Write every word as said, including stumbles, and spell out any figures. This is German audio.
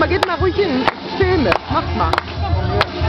mal, geht mal ruhig hin. Ich filme. Mach mal.